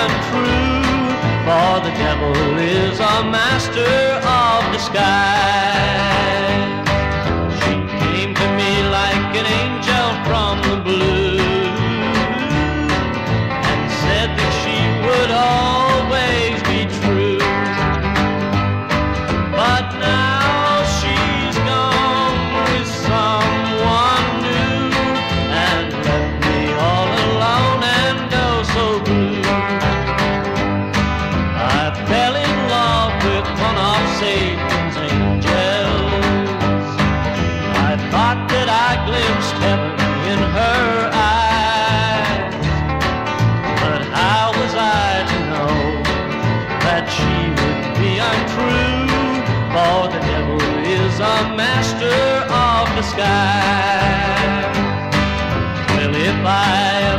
untrue, for the devil is a master of disguise. She came to me like an angel from the blue and said that she would always be true. But now she's gone with someone new and left me all alone and oh so blue. I fell in love with one of Satan's angels. I thought that I glimpsed heaven in her eyes, but how was I to know that she would be untrue? For the devil is a master of disguise. Well, if I